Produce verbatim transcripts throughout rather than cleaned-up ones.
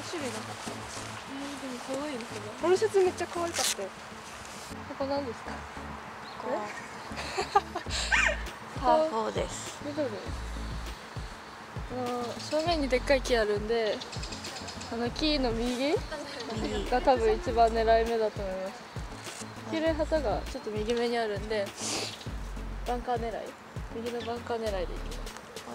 種類なかった。えー、でも可愛いのかな。 このシャツめっちゃ可愛かったよ。 ここ何ですか？ これパーフォーです。 緑。あの正面にでっかい木あるんで、あの木の右が多分一番狙い目だと思います。黄色い旗がちょっと右目にあるんで、バンカー狙い、右のバンカー狙いでいきます。 はい。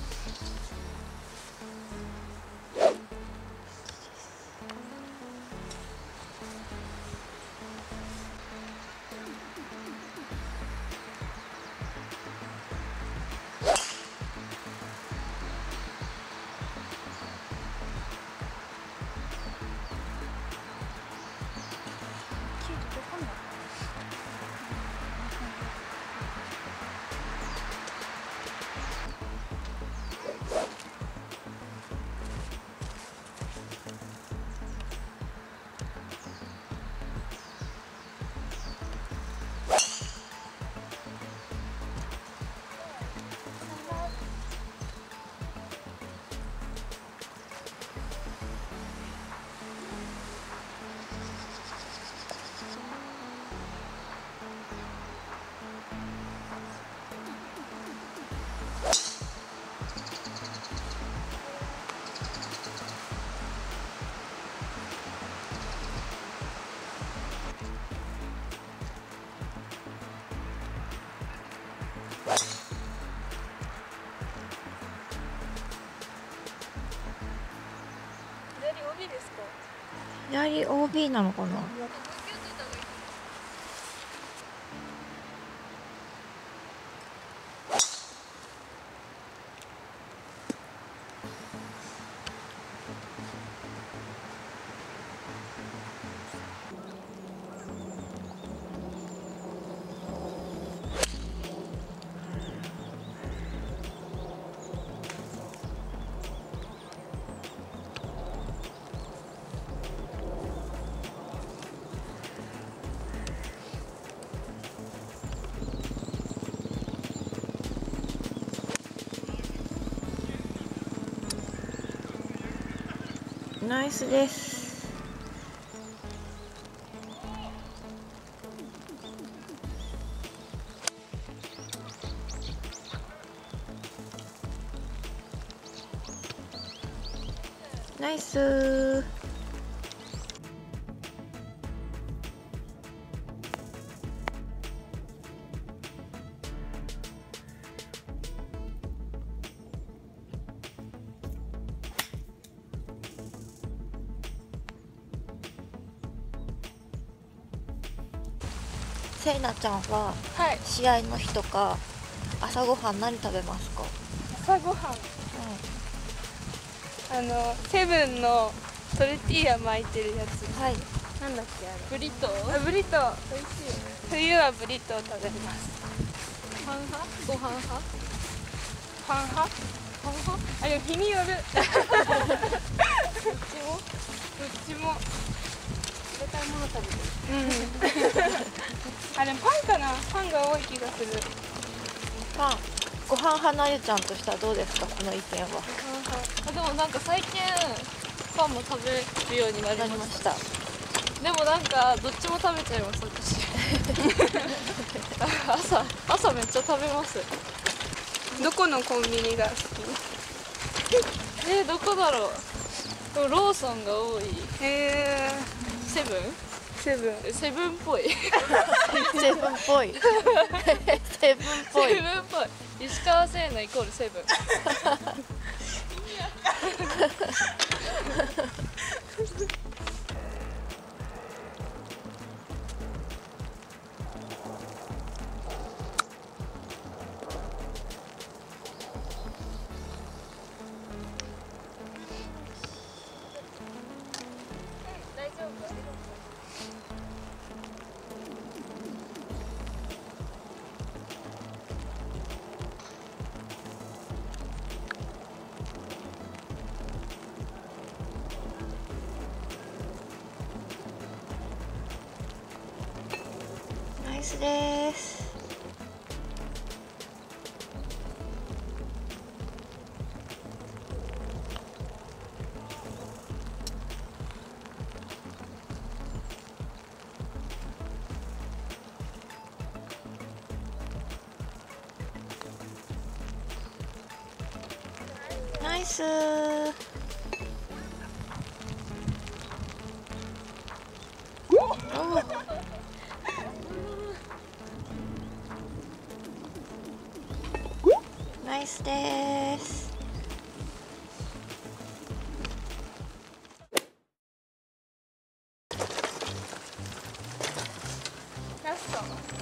左 オービー なのかな。ナイスです。ナイスー。せいなちゃんは、はい、試合の日とか朝ごはん何食べますか？ 朝ごはん、うん、あのセブンのトルティーヤ巻いてるやつ。はい。なんだっけあれ。ブリトー。あ、ブリトー。美味しいよね。冬はブリトー食べます。 パン派？ご飯派？ パン派？パン派？あ、でも日による。どっちも？どっちも。冷たいもの食べてる。うん。あ、でもパンかな。パンが多い気がする。 パン。ご飯派なゆちゃんとしてはどうですか、この意見は。 あ、でもなんか最近パンも食べるようになりました。でもなんかどっちも食べちゃいます私。朝朝めっちゃ食べます。 どこのコンビニが好き？ えー、どこだろう。でもローソンが多い。 へー。 セブン？ セブン。 セブンっぽい。 セブンっぽい。セブンっぽい。 セブンっぽい。石川製のイコールセブン。大丈夫？ ナイスです。 ナイスー。ナイスです。 ラスト。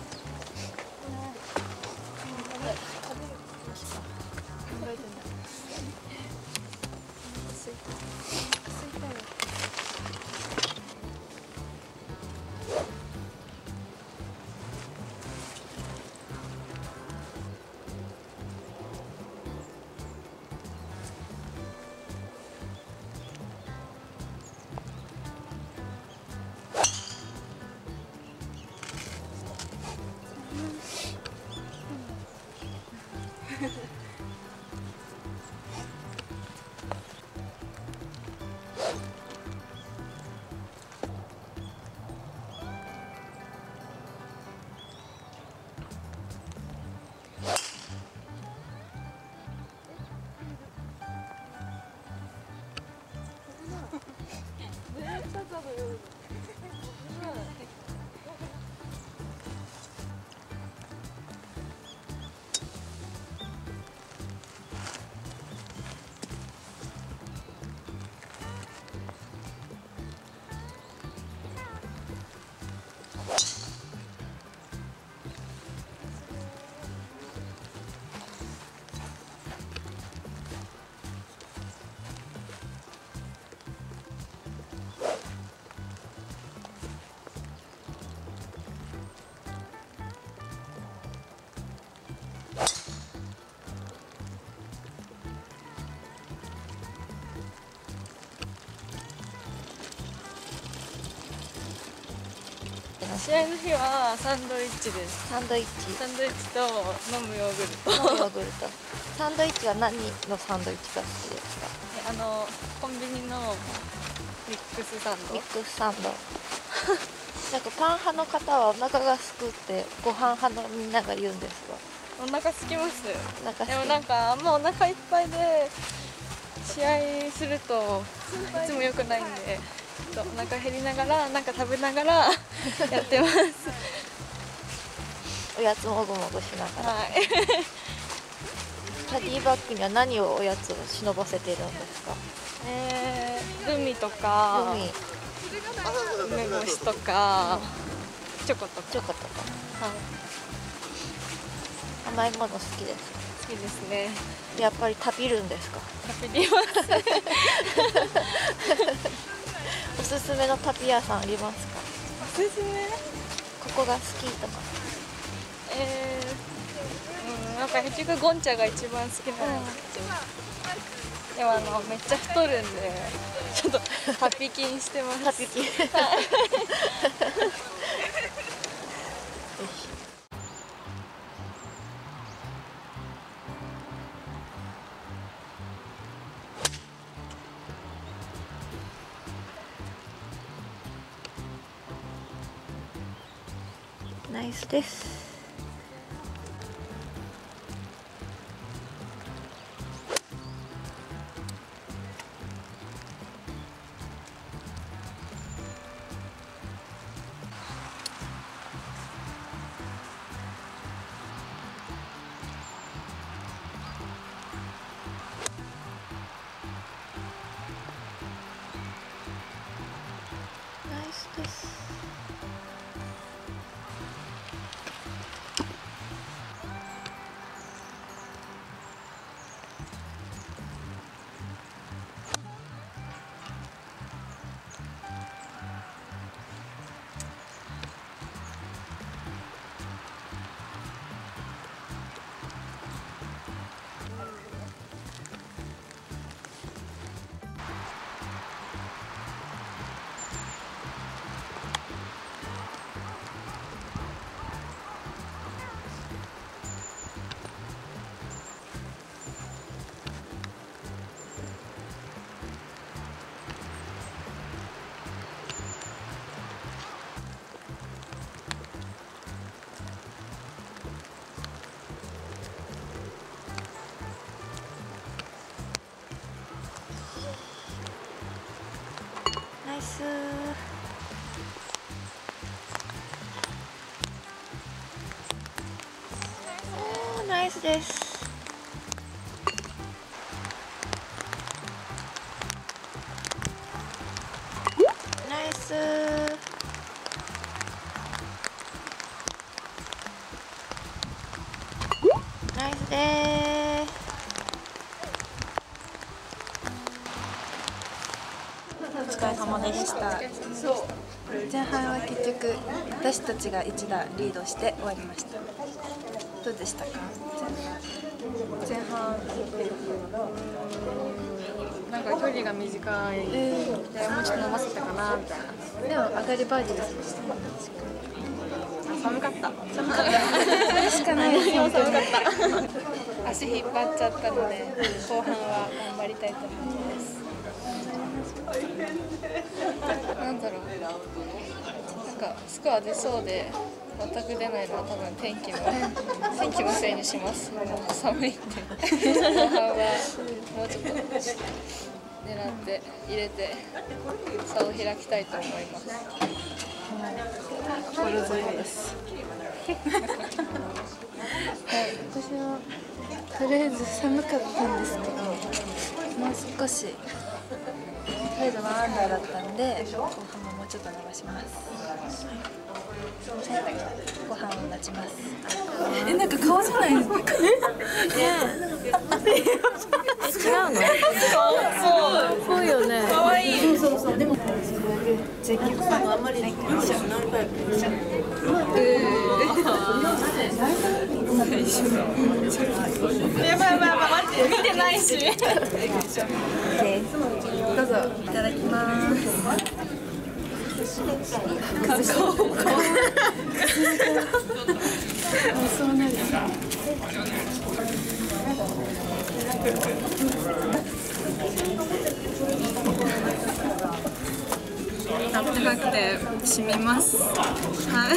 試合の日はサンドイッチです。 サンドイッチ。 サンドイッチと飲むヨーグルト。 飲むヨーグルト。サンドイッチは何のサンドイッチが好きですか？ あのコンビニのミックスサンド。 ミックスサンド。なんかパン派の方はお腹がすくってご飯派のみんなが言うんですが。 お腹空きます。 お腹すき。 でもなんかあんまお腹いっぱいで試合するといつも良くないんで。お腹減りながらなんか食べながらやってます。 おやつもぐもぐしながら。 はい。 キャディバッグには何をおやつを忍ばせているんですか？ えー、グミとか梅干しとかチョコとか。 チョコとか。 はい。 甘いもの好きですか？ 好きですね。 やっぱり食べるんですか？ 食べます。 おすすめのタピ屋さんありますか？ おすすめ？ ここが好きとか。 えー、うん、なんか結局ゴンチャが一番好きなんですけど、うん、でもあのめっちゃ太るんでちょっとタピキンしてます。 タピキン。ナイスです。ナイスです。 ナイスです。ナイス。ナイスでーす。お疲れ様でした。前半は結局私たちが一打リードして終わりました。どうでしたか？前半。 なんか距離が短い、えー、でもうちょっと伸ばせたかなみたいな。 でも上がりバーディーです。 寒かった。 寒かった。それしかない。 寒かった。足引っ張っちゃったので後半は頑張りたいと思います。なんだろう。なんかスコア出そうで全く出ないのは多分天気の天気のせいにします。寒いんで後半はもうちょっと狙って入れて差を開きたいと思います。 心強いです。はい、私はとりあえず寒かったんですけど、もう少しとりあえずワンアンダーだったんで後半ももうちょっと伸ばします。ご飯を待ちます。え、なんか顔じゃないですか。え、違うの？そう、そうよね。可愛い。そうそうそう。でも絶叫さんあんまりない。やばいやばいやばい、待って見てないし。どうぞいただきます。顔顔そうなる。 あったかくて染みます。はい。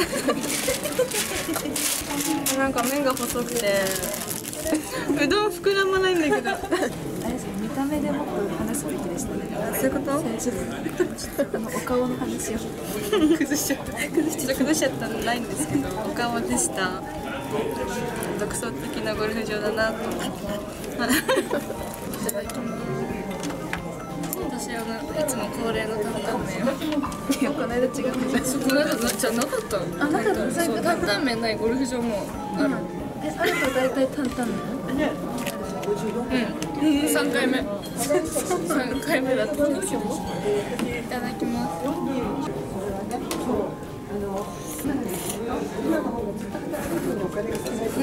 なんか麺が細くてうどん膨らまないんだけど。あれですね、見た目でもっと話すべきでしたね。そういうこと？ちょっとあのお顔の話を崩しちゃった。崩しちゃった崩しちゃったのないんですけど、お顔でした。独創的なゴルフ場だなと思って。いただきます。私はないつも恒例の担々麺を。いや、この間違ったじゃん。この間じゃなかった。あ、なかった。そう、担々麺ないゴルフ場もある。え、あると大体担々麺？うん。三回目。三回目だったんですよ。いただきます。うん。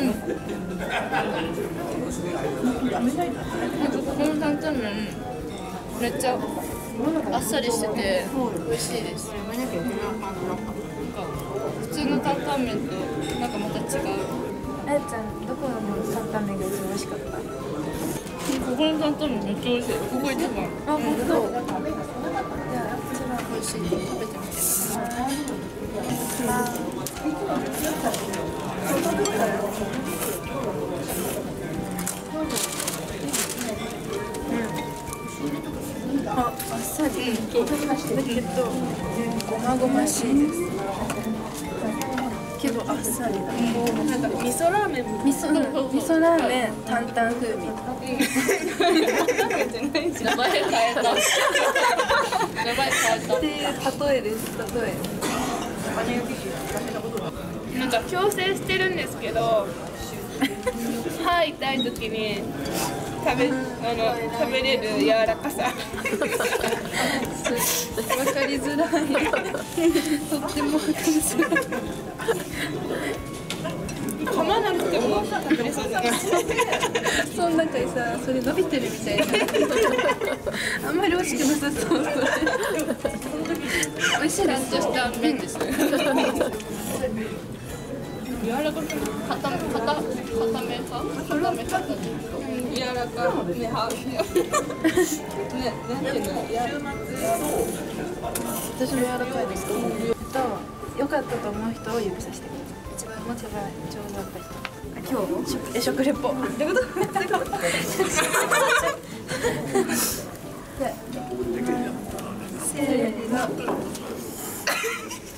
この担々麺めっちゃあっさりしてて美味しいです。普通の担々麺となんかまた違う。あやちゃん、どこの担々麺が一番美味しかった？ここの担々麺めっちゃ美味しい。ここ一番。あ、本当。じゃあ一番美味しいの食べてみて。あ、あっさり。だけどごまごましいです。けどあっさりだ。なんか味噌ラーメン、味噌味噌ラーメン担々風味。名前変えた。名前変えた。っていう例えです。例え。なんか矯正してるんですけど、歯痛い時に食べあの食べれる柔らかさ。わかりづらい。とってもわかりづらい。噛まなくても食べれそうじゃない？その中にさ、それ伸びてるみたいな。あんまり美味しくなさそう。美味しいです。ちゃんとした麺です。柔らかく硬硬硬め派？硬め派？柔らかめ派。ね、なんていうの？私も柔らかいですけど。と良かったと思う人を指さしてください。一番もちろん上手だった人。あ、今日？え、食レポ。どういうこと？せーの。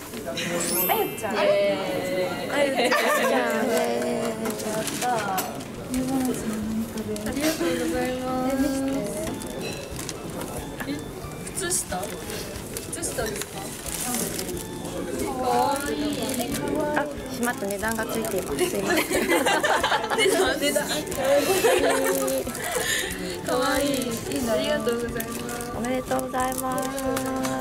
あゆちゃん。あゆちゃん。やった。 値段がついています。すいません。 値段かわいい。いいのありがとうございます。 おめでとうございます。